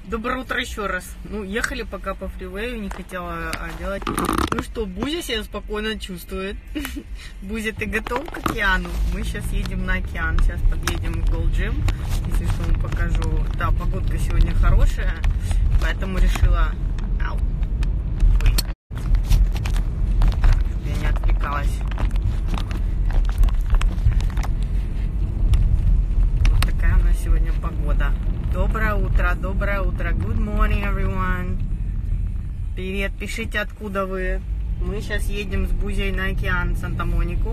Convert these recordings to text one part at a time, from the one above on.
Доброе утро еще раз. Ну, ехали пока по фривею, не хотела делать. Ну что, Бузя себя спокойно чувствует. Бузя, ты готов к океану? Мы сейчас едем на океан. Сейчас подъедем в Gold Gym. Если что, вам покажу. Да, погодка сегодня хорошая, поэтому решила выехать. Так, чтобы я не отвлекалась. Вот такая у нас сегодня погода. Доброе утро, доброе утро. Good morning, everyone. Привет, пишите, откуда вы. Мы сейчас едем с Бузей на океан, Санта-Монику.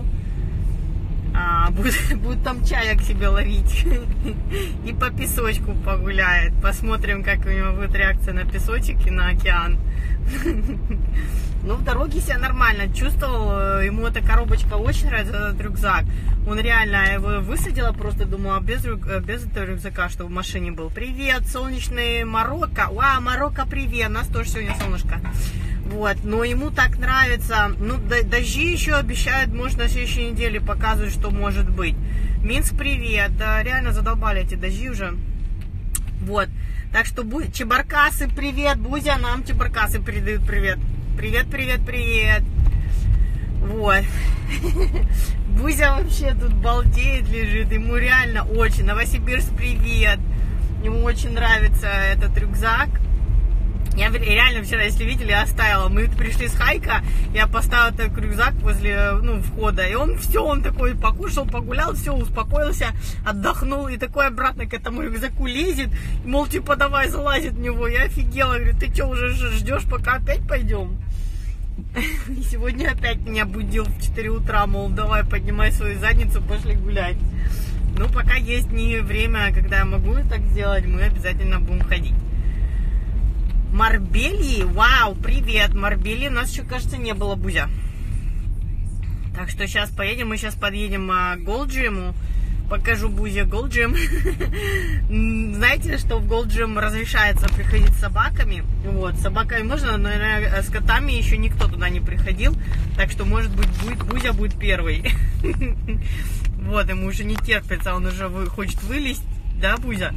Будет там чая к себе ловить. И по песочку погуляет. Посмотрим, как у него будет реакция на песочек и на океан. Но в дороге себя нормально чувствовал. Ему эта коробочка очень нравится, этот рюкзак. Он реально, я его высадила, просто думала, без этого рюкзака, чтобы в машине был. Привет, солнечный Марокко. Вау, Марокко, привет. У нас тоже сегодня солнышко. Вот, но ему так нравится. Ну, дожди еще обещают, может, на следующей неделе показывают, что может быть. Минск, привет. Да, реально задолбали эти дожди уже. Вот. Так что, чебаркасы, привет. Бузя, нам чебаркасы передают привет. Привет, привет, привет. Вот. Бузя вообще тут балдеет, лежит. Ему реально очень. Новосибирск, привет. Ему очень нравится этот рюкзак. Я реально вчера, если видели, оставила. Мы пришли с хайка, я поставила этот рюкзак возле входа. И он все, он такой покушал, погулял, все, успокоился, отдохнул. И такой обратно к этому рюкзаку лезет. Мол, типа, давай залазит в него. Я офигела. Говорю, ты что, уже ждешь, пока опять пойдем? И сегодня опять меня будил в 4 утра, мол, давай поднимай свою задницу, пошли гулять. Ну, пока есть не время, когда я могу так сделать, мы обязательно будем ходить. Марбелии, вау, привет, Марбелии у нас еще, кажется, не было, Бузя. Так что сейчас поедем, мы сейчас подъедем к Gold Gym, покажу Бузе Gold Gym. Знаете, что в Gold Gym разрешается приходить с собаками? Вот, с собаками можно, но, наверное, с котами еще никто туда не приходил, так что, может быть, Бузя будет первый. Вот, ему уже не терпится, он уже хочет вылезть, да, Бузя?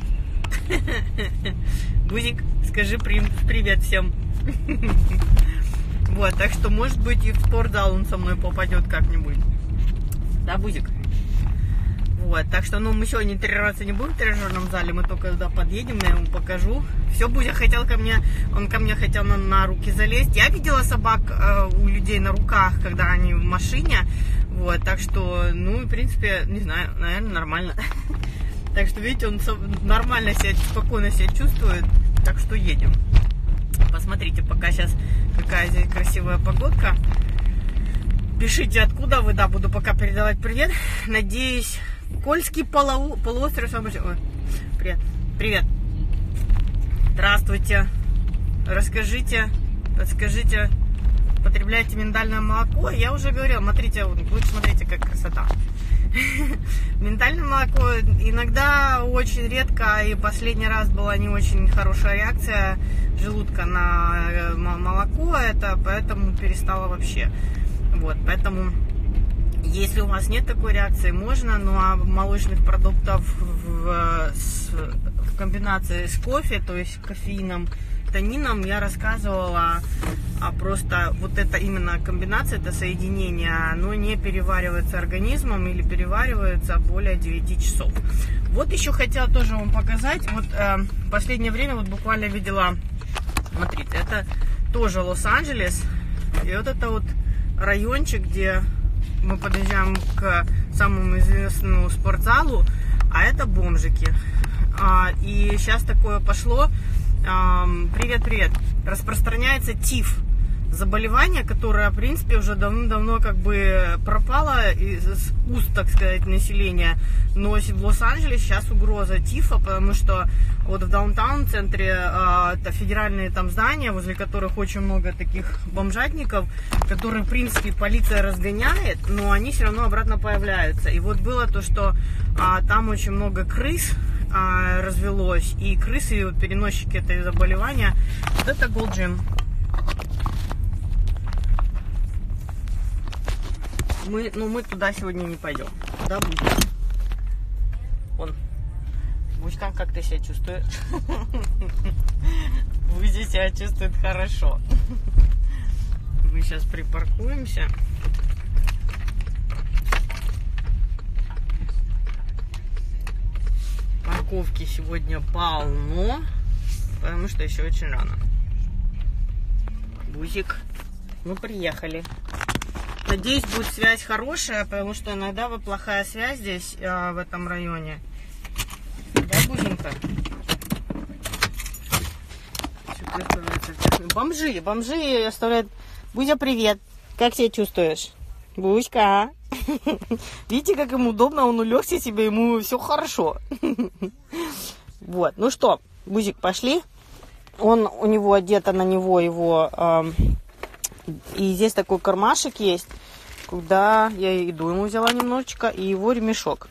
Бузик, скажи привет всем. Вот, так что, может быть, и в спортзал он со мной попадет как-нибудь. Да, Бузик? Вот, так что, мы сегодня тренироваться не будем в тренажерном зале, мы только туда подъедем, я ему покажу. Все, Бузя хотел он ко мне хотел на руки залезть. Я видела собак у людей на руках, когда они в машине. Вот, так что, в принципе, не знаю, наверное, нормально. Так что, видите, он нормально спокойно себя чувствует. Так что едем. Посмотрите, пока сейчас какая здесь красивая погодка. Пишите, откуда вы, да, буду пока передавать привет. Надеюсь, Кольский полуостров. Ой, привет. Привет. Здравствуйте. Расскажите, подскажите, потребляете миндальное молоко? Я уже говорила, смотрите, лучше смотрите, как красота. Миндальное молоко иногда очень редко, и последний раз была не очень хорошая реакция желудка на молоко, поэтому перестала вообще. Вот, поэтому, если у вас нет такой реакции, можно, а молочных продуктов в комбинации с кофе, то есть кофеином, танином, я рассказывала, просто вот это именно комбинация, это соединение, оно не переваривается организмом или переваривается более 9 часов. Вот еще хотела тоже вам показать, вот в последнее время вот буквально видела, смотрите, это тоже Лос-Анджелес, и вот это вот райончик, где мы подъезжаем к самому известному спортзалу, а это бомжики. И сейчас такое пошло. Привет-привет. Распространяется ТИФ. Заболевание, которое, в принципе, уже давно-давно как бы пропало из уст, так сказать, населения. Но в Лос-Анджелесе сейчас угроза ТИФа, потому что вот в даунтаун-центре это федеральные там здания, возле которых очень много таких бомжатников, которые, в принципе, полиция разгоняет, но они все равно обратно появляются. И вот было то, что там очень много крыс развелось, и крысы, вот, переносчики этого заболевания. Вот это Gold Gym. Мы туда сегодня не пойдем. Да, будем? Вон. Буська, как ты себя чувствуешь? Буся себя чувствует хорошо. Мы сейчас припаркуемся. Парковки сегодня полно, потому что еще очень рано. Бузик, мы приехали. Надеюсь, будет связь хорошая, потому что иногда вот плохая связь здесь, в этом районе. Да, Бузенька? Бомжи оставляют. Бузя, привет. Как себя чувствуешь? Буська. Видите, как ему удобно, он улегся себе, ему все хорошо. Вот, ну что, Бузик, пошли. У него одето на него его... и здесь такой кармашек есть, куда я еду ему взяла немножечко, и его ремешок.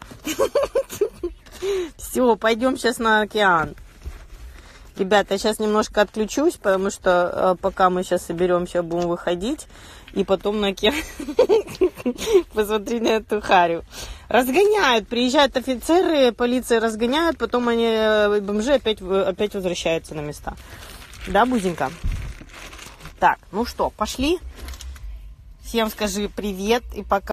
Все, пойдем сейчас на океан. Ребята, я сейчас немножко отключусь, потому что пока мы сейчас соберемся, будем выходить, и потом на океан. Посмотри на эту харю. Разгоняют, приезжают офицеры, полиция разгоняют, потом они, бомжи опять возвращаются на места. Да, Бузенька? Так, ну что, пошли. Всем скажи привет и пока.